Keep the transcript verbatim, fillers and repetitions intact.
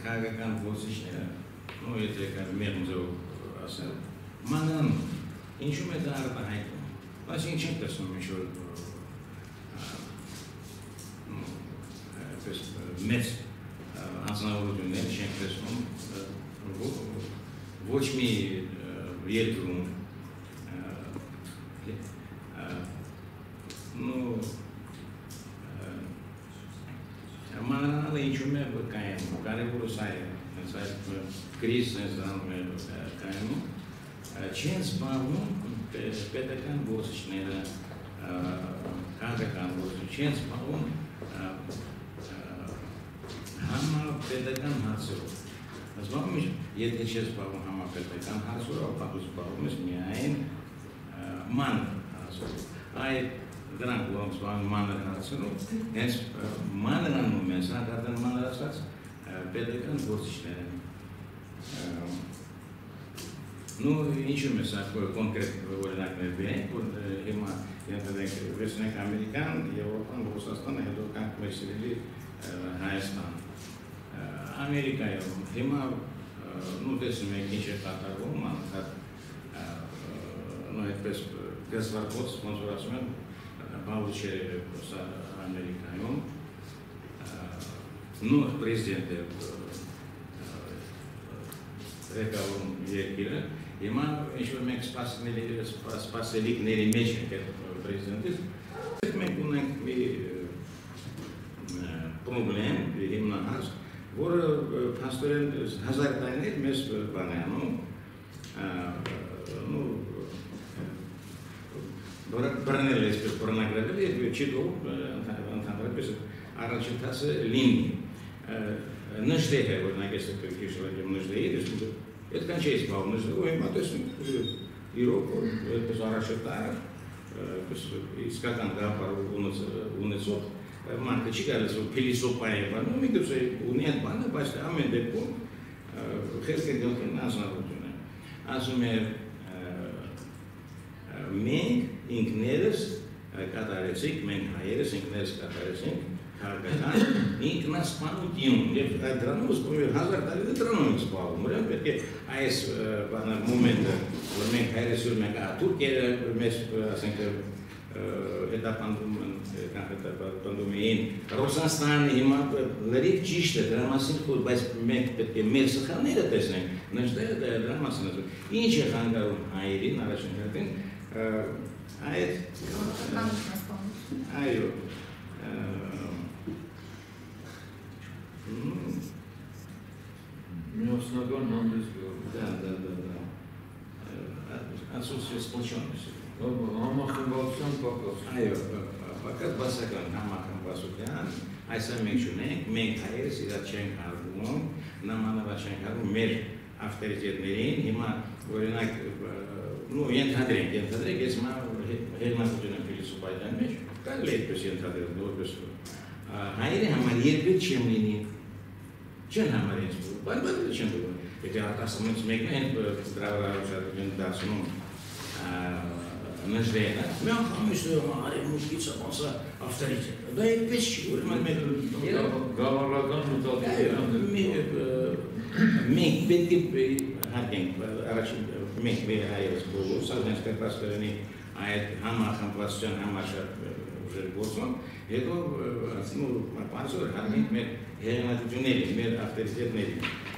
քաղաքական գործիչները, նո եթե կար մեր մզով ասել, մանան ինչու՞մ է դա արտահայտվում։ Այսինքն չենք տեսնում ինչ-որ մեծ հանձնարարություններ չենք տեսնում ոչ մի երկրում մանանալը ինչու՞մ է կայանում, կարևորը սա է, հենց այդ կրիզն է զրանում է կայանում, չեն զբաղվում պետական գործիչները, քաղաքական գործիչ, չեն զբաղվում համապետական հարցերով։ Զբաղվում ես, եթե չես զբաղվում համապետական հարցերով, ապա զբաղվում ես միայն մանր հարցերով։ Այդ դրանք որոնց զբաղվում մանր հարցերով, հենց մանրանում են, սրանք արդեն մանրացած պետական գործիչներ են։ Ну, ինչու՞ մեզ կոնկրետ օրինակներ բերենք, որ հիմա ենթադրենք վերցնենք Ամերիկան, Եվրոպան, Ռուսաստանը, հետո կանք մեր սիրելի Հայաստան։ Ամերիկայում հիմա նու տեսնում եք ինչ է կատարվում, անընդհատ նո այդպես դասվարկոց ոնց որ ասում են բավուչերը Ամերիկայում նո պրեզիդենտը ղեկավարում երկիրը հիմա ինչ-որ մենք սպասելիքների մեջ ենք այդ պրեզիդենտից մենք ունենք մի պրոբլեմ հիմնահարց որը փաստորեն հազար տարիներ մեզ բան է անում բռնել այսպես բռնագրավել և չի դու ընդհանրապես առաջընթացը լինի նժդեհ է, օրինակ ես հիշել եմ նժդեհի, այդքան չի զբաղվում նժդեհով, հիմա տեսնում իրոք այդպես առաջատար, իսկական գաղափար ունեցող մարդը չի գալիս, որ փիլիսոփա է բանում, միգուցե ունի այդ բանը, բայց ամեն դեպքում խելքը գլխին անձնավորություն է։ Ասում է մենք ինքներս կատարեցինք, մենք հայերս ինքներս կատարեցինք քաղաքական ինքնասպանություն և դրանով զբաղվում է հազար տարի դրանով ենք զբաղվում, ուրեմն պետք է այս մոմենտը, որ մենք հայերս ուրեմն ենք թուրքերը մեզ ասենք հետապնդում էին Ռուսաստանը հիմա լրիվ ճիշտ է դրա մասին, բայց մենք պետք է մեր սխալները տեսնենք, նժդեհը դրա մասին ասում։ Ինչ է խանգարում հայերին առաջին հերթին այդ այո Միասնական հանդես Да, да, да, да. Отсутствие сплоченности. Համախմբվածության պակաս։ Այո, պակաս բասական համախմբվածության, այս մենք չունենք, մենք հայերս իրար չենք հարվում, նամանավա չենք հարվում մեր ավտորիտետներին, հիմա օրինակ, նու ենթադրենք, ենթադրենք, ես հեղինակություն եմ փիլիսոփայության մեջ, կարելի է այդպես ենթադրել, որպես հայերի համար երբեք չեմ լինի, չեն համար ինձ բուր, բայց բայց չեն բուր, եթե արտասամից մեկն են դրավարարության դասնում նժդեհը, մի անգամ իստում արևմուտքից ամասա ավտորիտետ, դա այդպես չի, ուրեմն մենք գավառական մտածողության մենք պետք է հարգենք, առաջին մենք մեր հայերս բոլոր, սա հենց կրպած կրնի այդ համախմբվածության համար շատ ուժեր գործում, հետո պարզոր հարգենք մեր հեղինակություններին, մեր ավտորիտետներին։